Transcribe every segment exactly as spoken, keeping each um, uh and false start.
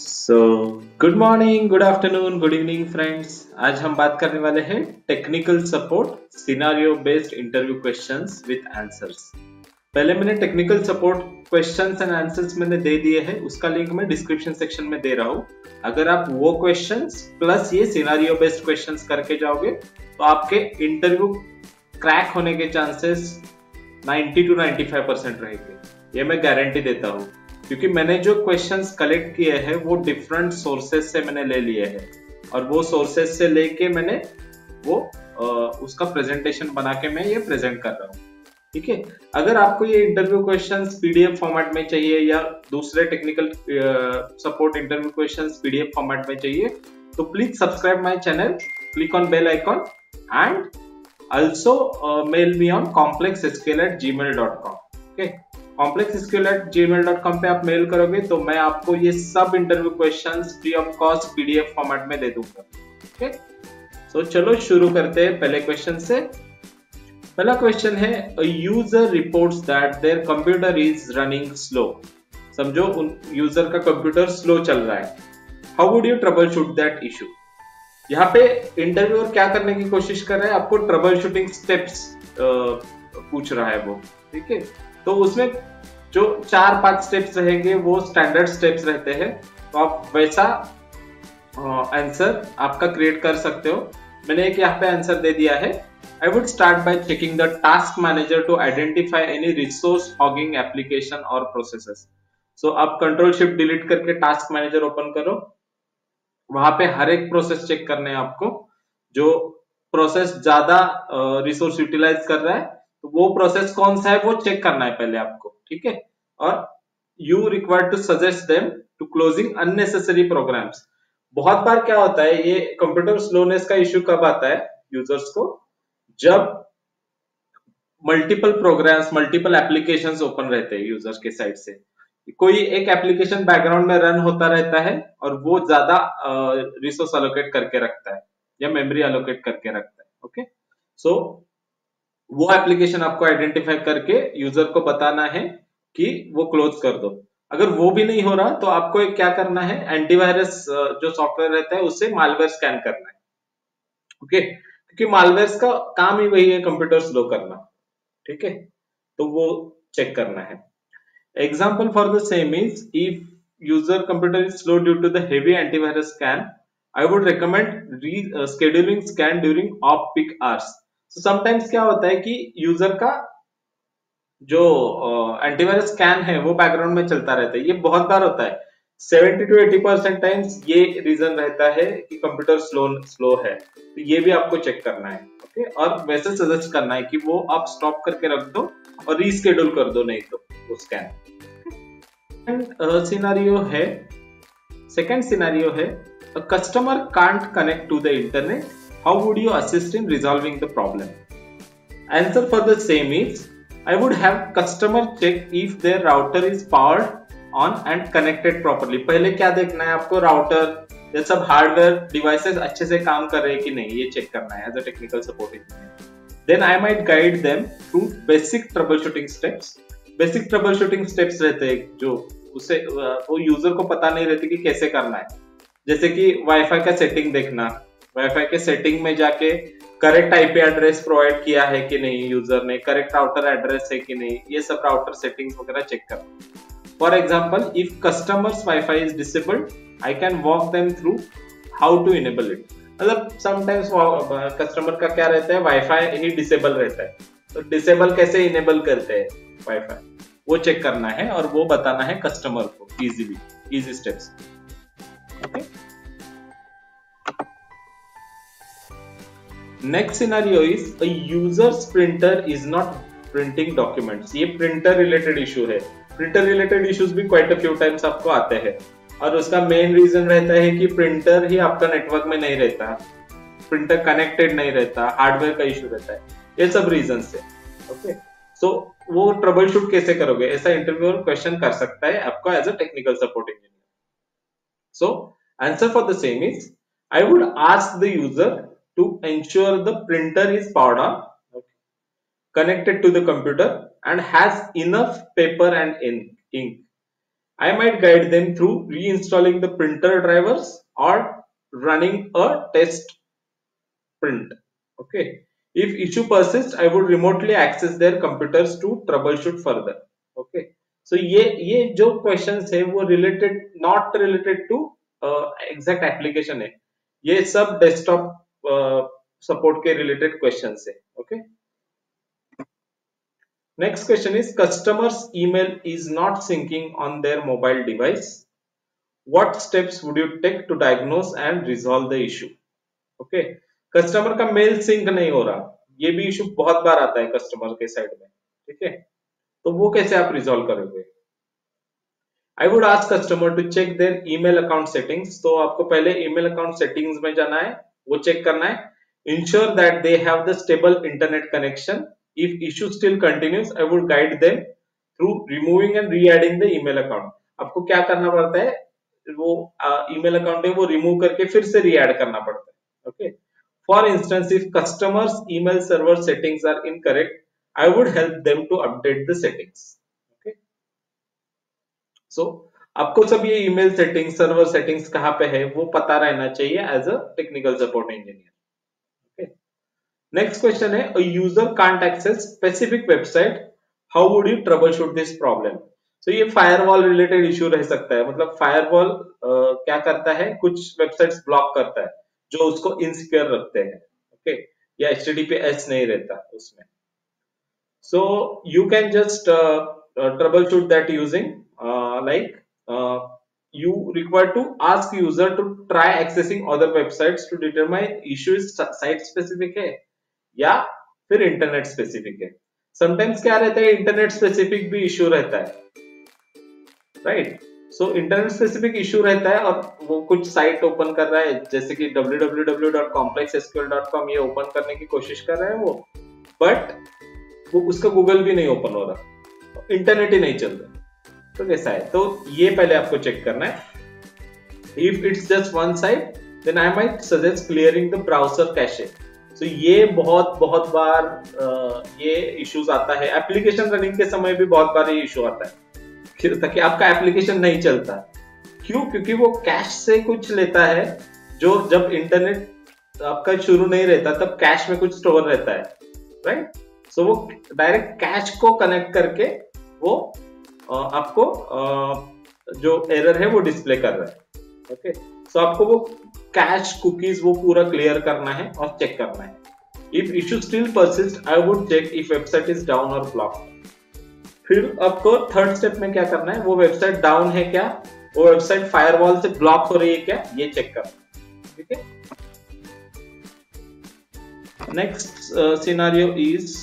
सो good morning, good afternoon, good evening friends. आज हम बात करने वाले हैं technical support scenario based interview questions with answers. पहले मैंने technical support questions and answers मैंने दे दिए हैं, उसका लिंक मैं डिस्क्रिप्शन सेक्शन में दे रहा हूँ। अगर आप वो क्वेश्चंस प्लस ये सिनारियो बेस्ड क्वेश्चंस करके जाओगे तो आपके इंटरव्यू क्रैक होने के chances ninety two ninety five percent रहेंगे, ये मैं गारंटी देता हूँ। क्योंकि मैंने जो क्वेश्चंस कलेक्ट किए हैं वो डिफरेंट सोर्सेज से मैंने ले लिए हैं और वो सोर्सेज से लेके मैंने वो आ, उसका प्रेजेंटेशन बना के मैं ये प्रेजेंट कर रहा हूँ। ठीक है, अगर आपको ये इंटरव्यू क्वेश्चंस पीडीएफ फॉर्मेट में चाहिए या दूसरे technical support interview questions PDF format में चाहिए तो please subscribe my channel, click on bell icon and also mail me on complex s q l at gmail dot com। Okay, complex s q l at gmail dot com पे आप mail करोगे तो मैं आपको ये सब interview questions free of cost PDF format में दे दूंगा। ओके, सो चलो शुरू करते हैं पहले क्वेश्चन से। पहला क्वेश्चन है, a user reports that their computer is running slow। समझो उन यूजर का कंप्यूटर स्लो चल रहा है। How would you troubleshoot that issue? यहाँ पे इंटरव्यूअर क्या करने की कोशिश कर रहा है, आपको ट्रबल शूटिंग स्टेप्स पूछ रहा है वो। ठीक है, तो उसमें जो चार पांच स्टेप्स रहेंगे वो स्टैंडर्ड स्टेप्स रहते हैं, तो आप वैसा आंसर आपका क्रिएट कर सकते हो। मैंने एक यहाँ पे आंसर दे दिया है, I would start by checking the task manager to identify any resource hogging application or processes। So आप कंट्रोल शिफ्ट डिलीट करके टास्क मैनेजर ओपन करो, वहां पे हर एक प्रोसेस चेक करने हैं आपको। जो प्रोसेस ज्यादा रिसोर्स यूटिलाइज कर रहा है तो वो प्रोसेस कौन सा है वो चेक करना है पहले आपको। ठीक है, और you required to suggest them to closing unnecessary programs. बहुत बार क्या होता है, ये कंप्यूटर स्लोनेस का इश्यू कब आता है यूजर्स को, जब multiple programs multiple applications open रहते हैं यूजर्स के साइड से। कोई एक एप्लीकेशन बैकग्राउंड में रन होता रहता है और वो ज्यादा रिसोर्स अलोकेट करके रखता है या मेमोरी अलोकेट करके रखता है। ओके, सो वो एप्लीकेशन आपको आइडेंटिफाई करके यूजर को बताना है कि वो क्लोज कर दो। अगर वो भी नहीं हो रहा तो आपको एक क्या करना है, एंटीवायरस जो सॉफ्टवेयर रहता है उससे मालवेयर स्कैन करना है। ओके, क्योंकि मालवेयर का काम ही वही है, कंप्यूटर स्लो करना। ठीक है, तो वो चेक करना है। Example for the same is, if user computer is slow due to the heavy antivirus scan, I would recommend re uh, scheduling scan during off peak hours। So sometimes क्या होता है कि यूजर का जो antivirus scan है वो background में चलता रहता है। ये बहुत बार होता है, seventy two eighty percent times ये रीजन रहता है कि कंप्यूटर स्लो स्लो है, तो ये भी आपको चेक करना है। ओके, और वैसे सजेस्ट करना है कि वो आप स्टॉप करके रख दो और रीस्केड्यूल कर दो, नहीं तो वो स्कैन। सिनेरियो है, सेकंड सिनेरियो है, a customer can't connect to the internet, how would you assist in resolving the problem? Answer for the same is, I would have customer check if their router is powered on and connected properly। पहले क्या देखना है आपको, router ये सब hardware devices अच्छे से काम कर रहे हैं कि नहीं, ये चेक करना है as a technical support engineer. Then I might guide them through basic troubleshooting steps. Basic troubleshooting steps रहते हैं जो उसे वो यूजर को पता नहीं रहती कि कैसे करना है। जैसे कि वाईफाई का सेटिंग देखना, वाईफाई के सेटिंग में जाके करेक्ट आईपी एड्रेस प्रोवाइड किया है कि नहीं यूजर ने, करेक्ट राउटर एड्रेस है कि नहीं, ये सब राउटर सेटिंग्स वगैरह चेक करना। For example, if customer's wifi is disabled, I can walk them through how to enable it. मतलब समटाइम्स कस्टमर का क्या रहता है, वाईफाई ही डिसेबल रहता है, तो डिसेबल कैसे इनेबल करते हैं वाईफाई, वो चेक करना है और वो बताना है कस्टमर को easily, easy steps. Okay, next scenario is, a user's printer is not printing documents. ये प्रिंटर रिलेटेड इशू है। प्रिंटर रिलेटेड इश्यूज भी क्वाइट अ फ्यू टाइम्स आपको आते हैं और उसका मेन रीजन रहता है कि प्रिंटर ही आपका नेटवर्क में नहीं रहता, प्रिंटर कनेक्टेड नहीं रहता, हार्डवेयर का इशू रहता है, ये सब रीजन से। ओके, सो so, वो ट्रबल शूट कैसे करोगे, ऐसा इंटरव्यूअर क्वेश्चन कर सकता है आपको as a technical support engineer. So answer for the same is, I would ask the user to ensure the printer is powered on, connected to the computer and has enough paper and ink I might guide them through reinstalling the printer drivers or running a test print. Okay, if issue persists, I would remotely access their computers to troubleshoot further. Okay, so ये ये जो questions है वो related not related to uh, exact application है, ये सब desktop uh, support के related questions है. Okay, next question is customer's email is not syncing on their mobile device. What steps would you take to diagnose and resolve the issue? Okay, customer का mail sync नहीं हो रहा, ये भी issue बहुत बार आता है कस्टमर के साइड में. ठीक है, तो वो कैसे आप रिजॉल्व करोगे? I would ask customer to check their email account settings. तो आपको पहले ईमेल अकाउंट सेटिंग्स में जाना है, वो चेक करना है. Ensure that they have the stable internet connection. If issue still continues, I would guide them through removing and re adding the email account. आपको क्या करना पड़ता है, वो ईमेल uh, अकाउंट है वो रिमूव करके फिर से री एड करना पड़ता है. Okay. For instance, if customers' email server settings are incorrect, I would help them to update the settings. Okay. So, आपको सब ये email settings, server settings कहाँ पे है वो पता रहना चाहिए as a technical support engineer. Okay. Next question है, a user can't access specific website. How would you troubleshoot this problem? So ये firewall related issue रह सकता है. मतलब firewall uh, क्या करता है, कुछ websites block करता है जो उसको इनसिक्योर रखते हैं. ओके, या H T T P S नहीं रहता उसमें. So you can just troubleshoot that using like you require to ask user to try accessing other websites to determine issue is site specific है या फिर इंटरनेट स्पेसिफिक है. Sometimes क्या रहता है, इंटरनेट स्पेसिफिक भी इश्यू रहता है, right. So internet specific issue रहता है और वो कुछ साइट ओपन कर रहा है, जैसे कि W W W dot complex S Q L dot com, ये ओपन करने की कोशिश कर रहा है वो, बट वो उसका गूगल भी नहीं ओपन हो रहा, इंटरनेट ही नहीं चल रहा. तो कैसा है, तो ये पहले आपको चेक करना है. If it's just one site, then I might suggest clearing the browser cache. तो ये बहुत बहुत बार आ, ये इश्यूज आता है. एप्लीकेशन रनिंग के समय भी बहुत बार ये इशू आता है ताकि आपका एप्लीकेशन नहीं चलता. क्यों? क्योंकि वो कैश से कुछ लेता है, जो जब इंटरनेट आपका शुरू नहीं रहता तब कैश में कुछ स्टोर रहता है, राइट. सो वो डायरेक्ट कैश को कनेक्ट करके वो आपको जो एरर है वो डिस्प्ले कर रहा है. ओके, सो आपको वो कैश कुकीज वो पूरा क्लियर करना है और चेक करना है. If issue still persist, I would check if website is down और ब्लॉक. फिर आपको थर्ड स्टेप में क्या करना है, वो वेबसाइट डाउन है क्या, वो वेबसाइट फायरवॉल से ब्लॉक हो रही है क्या, ये चेक करना है. ठीक है. Next scenario is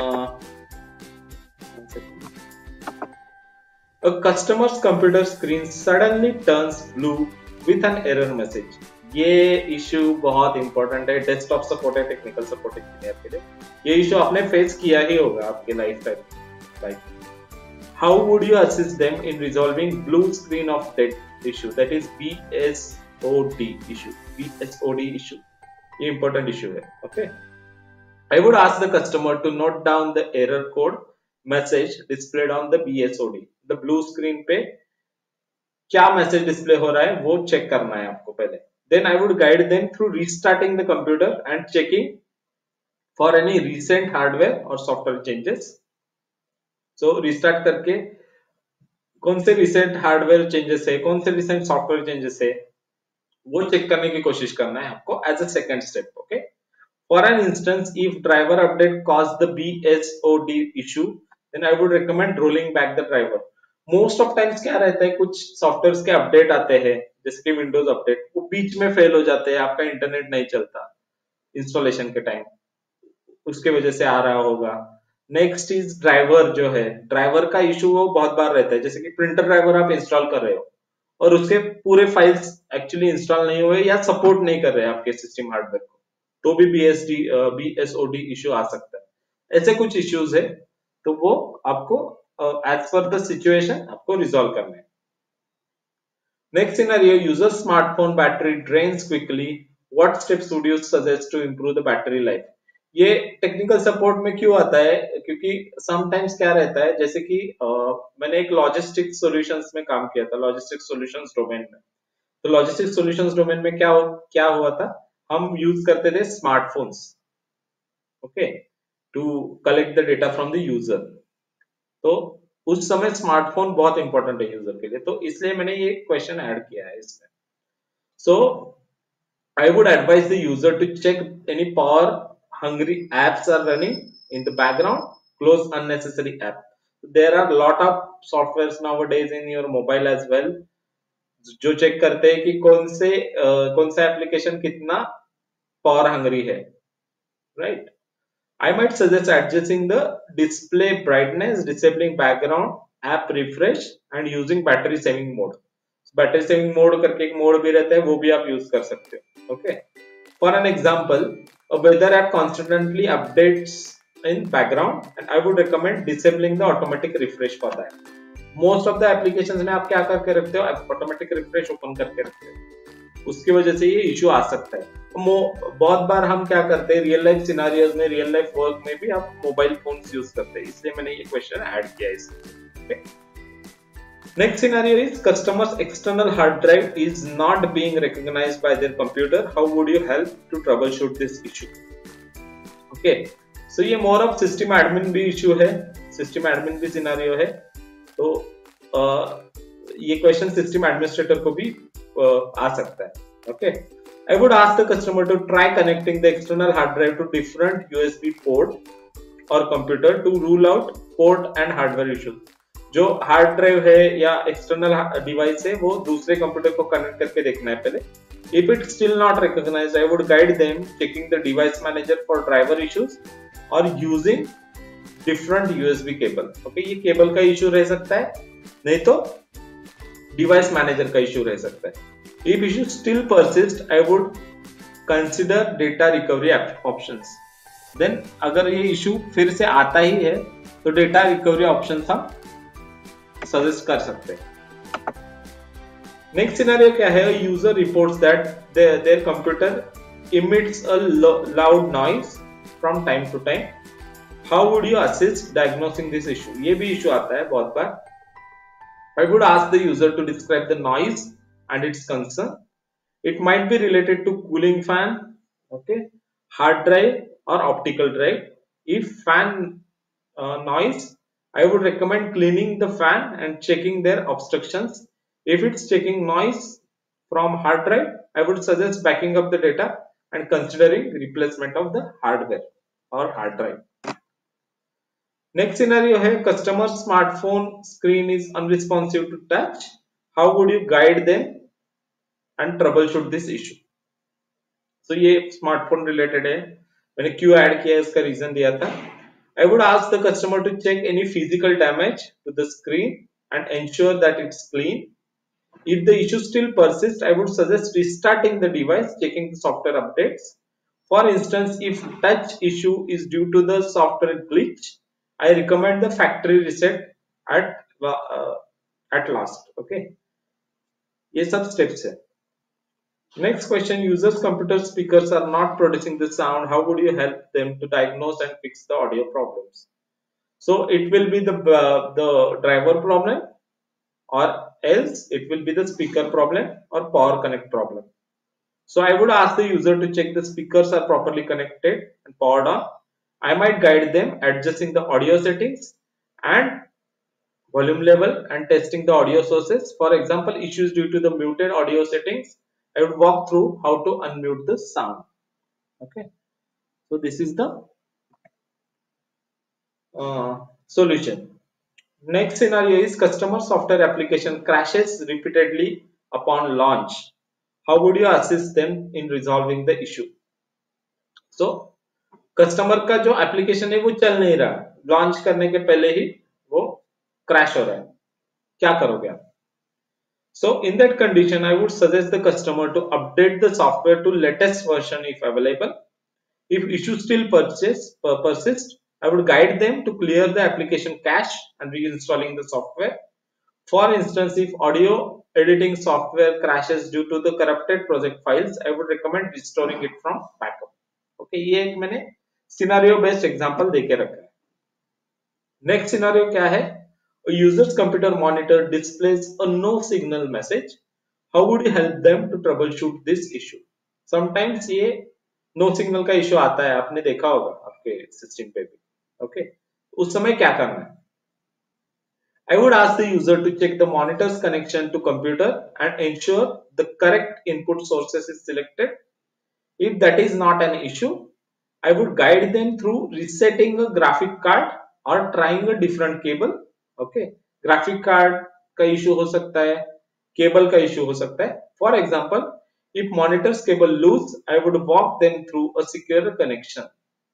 a customer's computer screen suddenly turns blue with an error message. ये इशू बहुत इंपॉर्टेंट है, डेस्कटॉप सपोर्ट है टेक्निकल सपोर्ट इंजीनियर के लिए. ये इशू आपने फेस किया ही होगा आपके lifetime. How would you assist them in resolving blue screen of death issue, that is B S O D issue? B S O D issue, ये important issue है. Okay, I would ask the customer to note down the error code message displayed on the B S O D. The blue screen पे क्या message display हो रहा है वो check करना है आपको पहले. Then I would guide them through restarting the computer and checking for any recent hardware or software changes. सो so, रिस्टार्ट करके कौन से रिसेंट हार्डवेयर चेंजेस है, कौन से रिसेंट सॉफ्टवेयर चेंजेस है, वो चेक करने की कोशिश करना है आपको as a second step. Okay, for an instance if driver update cause the B S O D issue, then I would recommend rolling back the driver. Most of times क्या रहता है, कुछ सॉफ्टवेयर के अपडेट आते हैं जैसे कि Windows update, वो बीच में फेल हो जाते हैं, आपका इंटरनेट नहीं चलता इंस्टॉलेशन के टाइम, उसके वजह से आ रहा होगा. नेक्स्ट इज ड्राइवर, जो है ड्राइवर का इशू वो बहुत बार रहता है, जैसे कि प्रिंटर ड्राइवर आप इंस्टॉल कर रहे हो और उसके पूरे फाइल्स एक्चुअली इंस्टॉल नहीं हुए या सपोर्ट नहीं कर रहे हैं आपके सिस्टम हार्डवेयर को, तो भी B S D B S O D issue आ सकता है. ऐसे कुछ इश्यूज है, तो वो आपको एज पर द सिचुएशन आपको रिजॉल्व करना है. Next scenario, user smartphone battery drains quickly. What steps would you suggest to improve the battery life? ये टेक्निकल सपोर्ट में क्यों आता है, क्योंकि समटाइम्स क्या रहता है, जैसे कि अ, मैंने एक लॉजिस्टिक सॉल्यूशंस में काम किया था, लॉजिस्टिक सॉल्यूशंस डोमेन में। तो लॉजिस्टिक सॉल्यूशंस डोमेन में क्या हो, क्या हुआ था, हम यूज करते थे smartphones, okay, to collect the data from the user. तो उस समय स्मार्टफोन बहुत इंपॉर्टेंट है यूजर के लिए, तो इसलिए मैंने ये क्वेश्चन ऐड किया है इसमें। सो I would advise the user to check any power hungry apps are running in the background, close unnecessary app. There are a lot of softwares nowadays in your mobile as well जो चेक करते हैं कि कौन से uh, कौन सा application कितना पावर हंग्री है, right. I might suggest adjusting the display brightness, disabling background app refresh and using battery saving mode. Battery saving mode करके एक मोड भी रहता है, वो भी आप यूज कर सकते हो, okay. For an example, a weather app constantly updates in background and I would recommend disabling the automatic refresh for that. Most of the applications में आप क्या करके रखते हो, ऑटोमेटिक रिफ्रेश ओपन करके रखते हो, उसकी वजह से ये इश्यू आ सकता है। तो बहुत बार हम क्या करते हैं, रियल लाइफ सिनारियोज में, रियल लाइफ वर्क में भी आप मोबाइल फोन्स यूज करते हैं, इसलिए मैंने ये क्वेश्चन ऐड किया है इसमें। Next scenario is customer's external hard drive is not being recognized by their computer. How would you help to troubleshoot this issue? Okay, so ये more of system admin भी issue है, system admin भी scenario है, तो uh, ये question system administrator को भी uh, आ सकता है, okay. I would ask the customer to try connecting the external hard drive to different U S B port or computer to rule out port and hardware issues. जो hard drive है या external device है वो दूसरे computer को connect करके देखना है पहले। If it still not recognised, I would guide them checking the device manager for driver issues और using different USB cable. Okay, ये केबल का इश्यू रह सकता है, नहीं तो डिवाइस मैनेजर का इश्यू रह सकता है। If issue still persist, I would consider data recovery options. Then अगर ये इश्यू फिर से आता ही है तो डेटा रिकवरी ऑप्शन हम सजेस्ट कर सकते हैं। नेक्स्ट सिनेरियो क्या है, user reports that their computer emits a loud noise from time to time. How would you assist diagnosing this issue? ये भी इशू आता है बहुत बार। I would ask the user to describe the noise and its concern. It might be related to cooling fan, okay, hard drive और optical drive. If fan noise, I would recommend cleaning the fan and checking their obstructions. If it's checking noise from hard drive, I would suggest backing up the data and considering replacement of the hardware or hard drive. Next scenario है, customer smartphone screen is unresponsive to touch. How would you guide them and troubleshoot this issue? So ये smartphone related है, मैंने क्यों add किया है इसका reason दिया था। I would ask the customer to check any physical damage to the screen and ensure that it's clean. If the issue still persists, I would suggest restarting the device, checking the software updates. For instance, if touch issue is due to the software glitch, I recommend the factory reset at uh, at last. Okay, ये सब steps है। Next question, users computer speakers are not producing the sound. How would you help them to diagnose and fix the audio problems? So it will be the uh, the driver problem, or else it will be the speaker problem or power connect problem. So I would ask the user to check the speakers are properly connected and powered on. I might guide them adjusting the audio settings and volume level and testing the audio sources. For example, issues due to the muted audio settings, I would walk through how to unmute the sound. Okay, so this is the uh, solution. Next scenario is customer software application crashes repeatedly upon launch. How would you assist them in resolving the issue? So customer का जो application है वो चल नहीं रहा, launch करने के पहले ही वो क्रैश हो रहा है, क्या करोगे आप? So in that condition, I would suggest the customer to update the software to latest version if available. If issue still persist, persist, I would guide them to clear the application cache and reinstalling the software. For instance, if audio editing software crashes due to the corrupted project files, I would recommend restoring it from backup. Okay, ये एक मैंने scenario based example देके रखा है। Next scenario क्या है? A user's computer monitor displays a no signal message. How would you help them to troubleshoot this issue? Sometimes ये no signal का इशू आता है, आपने देखा होगा आपके सिस्टम पे भी, ओके okay? उस समय क्या करना है? I would ask the user to check the monitor's connection to computer and ensure the correct input sources is selected. If that is not an issue, I would guide them through resetting a graphic card or trying a different cable. Okay, graphic card का issue हो सकता है, cable का issue हो सकता है. For example, if monitor's cable loose, I would walk them through a secure connection.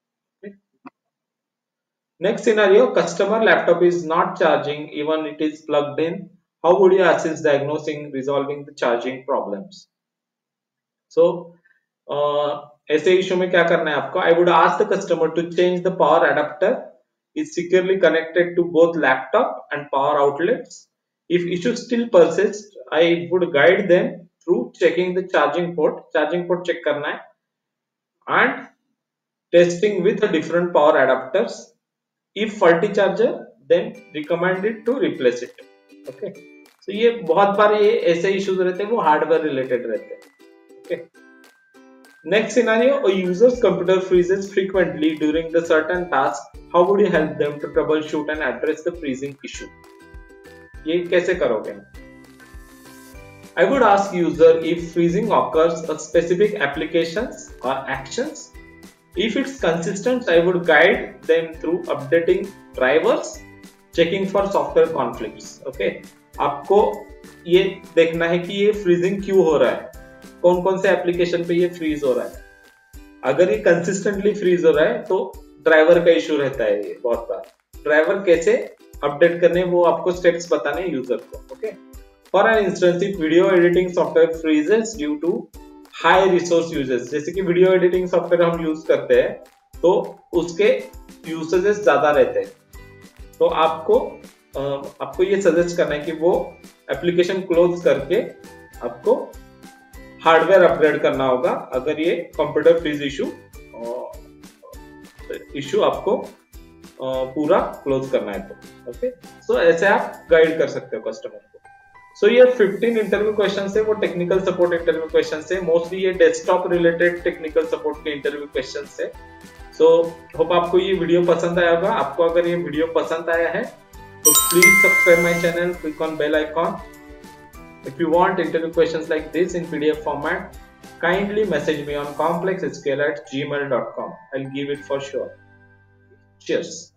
Next scenario, customer laptop is not charging even it is plugged in. How would you assist diagnosing, resolving the charging problems? So ऐसे issue में क्या करना है आपको? I would ask the customer to change the power adapter is securely connected to both laptop and power outlets. If issues still persist, I would guide them through checking the charging port. Charging port check करना है and testing with the different power adapters. If faulty charger, then recommend it to replace it. Okay. So ये बहुत बार ये ऐसे issues रहते हैं, वो hardware related रहते हैं. Okay. Next scenario, a user's computer freezes frequently during the certain task. How would you help them to troubleshoot and address the freezing issue? ये कैसे करोगे? I would ask user if freezing occurs on specific applications or actions. If it's consistent, I would guide them through updating drivers, checking for software conflicts. Okay? आपको ये देखना है कि ये freezing क्यों हो रहा है, कौन कौन से एप्लीकेशन पे ये फ्रीज हो रहा है. अगर ये कंसिस्टेंटली फ्रीज हो रहा है तो ड्राइवर का इशू रहता है. ये बहुत बार ड्राइवर कैसे अपडेट करने, वो आपको स्टेप्स बताने यूजर को. Okay, for an instance, if video editing software freezes due to high resource uses, जैसे कि वीडियो एडिटिंग सॉफ्टवेयर हम यूज करते हैं तो उसके यूसेजेस ज्यादा रहते हैं, तो आपको आपको ये सजेस्ट करना है कि वो एप्लीकेशन क्लोज करके आपको हार्डवेयर अपग्रेड करना होगा अगर ये कंप्यूटर फ्रीज इशू इशू आपको पूरा क्लोज करना है तो. ओके, सो ऐसे आप गाइड कर सकते हो कस्टमर को. सो so, ये फिफ्टीन इंटरव्यू क्वेश्चन है, वो टेक्निकल सपोर्ट इंटरव्यू क्वेश्चन है. मोस्टली ये डेस्कटॉप रिलेटेड टेक्निकल सपोर्ट के इंटरव्यू क्वेश्चन है. सो होप आपको ये वीडियो पसंद आया होगा. आपको अगर ये वीडियो पसंद आया है तो please subscribe my channel, click on bell icon. If you want interview questions like this in P D F format, kindly message me on complex s q l at gmail dot com. I'll give it for sure. Cheers.